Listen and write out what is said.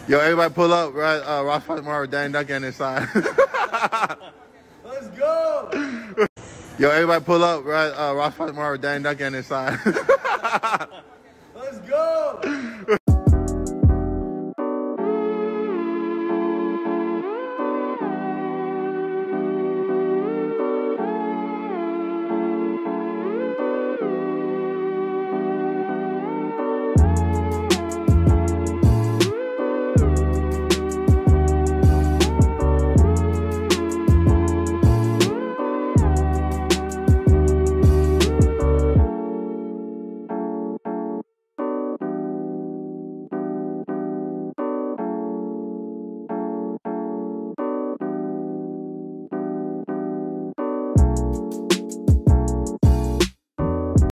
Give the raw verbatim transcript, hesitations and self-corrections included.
Yo, everybody pull up, right? Uh, Ross fight tomorrow with Dan Duncan inside. Let's go! Yo, everybody pull up, right? Uh, Ross fight tomorrow with Dan Duncan inside.